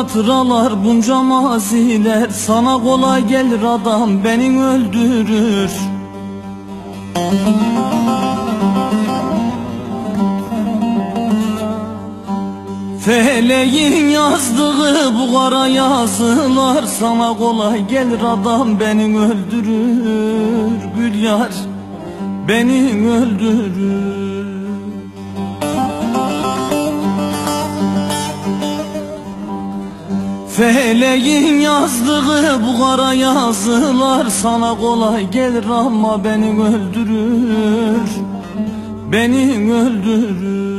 hatıralar, bunca maziler. Sana kolay gelir adam beni öldürür. Feleğin yazdığı bu kara yazılar. Sana kolay gelir adam beni öldürür. Gül yar beni öldürür. Feleğin yazdığı bu kara yazılar. Sana kolay gelir ama beni öldürür. Beni öldürür.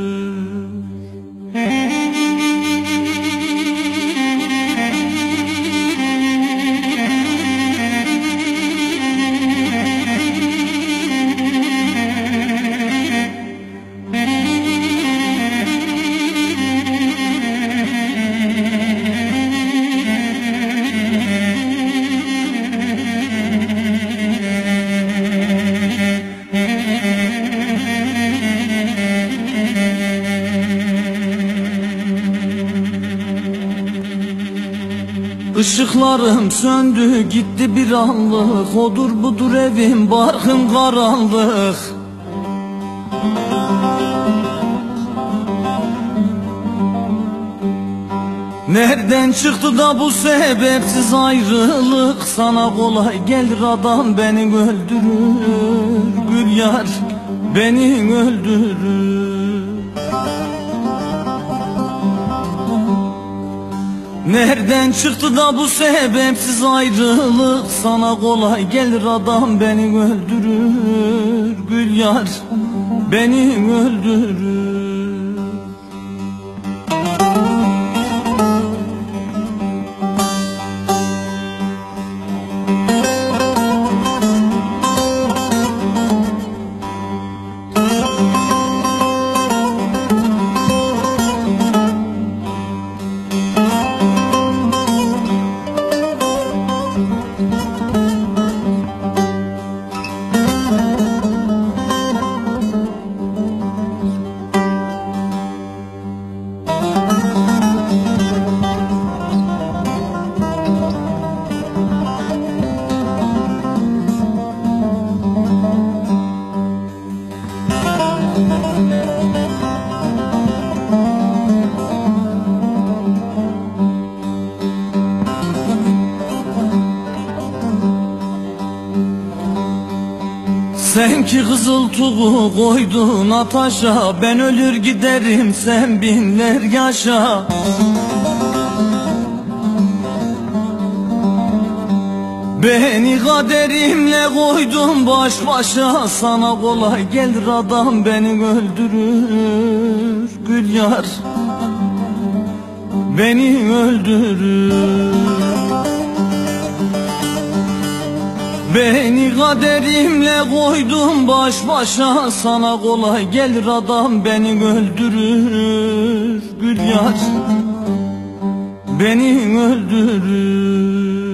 Işıklarım söndü gitti bir anlık. Odur budur evim barkım karanlık. Nereden çıktı da bu sebepsiz ayrılık? Sana kolay gelir adam beni öldürür. Gül yar beni öldürür. Nereden çıktı da bu sebepsiz ayrılık? Sana kolay gelir adam beni öldürür. Gül yar beni öldürür. Sen ki kızıl tuğu koydun ataşa. Ben ölür giderim sen binler yaşa. Beni kaderimle koydun baş başa. Sana kolay gelir adam beni öldürür. Gül yar beni öldürür. Beni kaderimle koydun baş başa. Sana kolay gelir adam beni öldürür. Gül yar beni öldürür.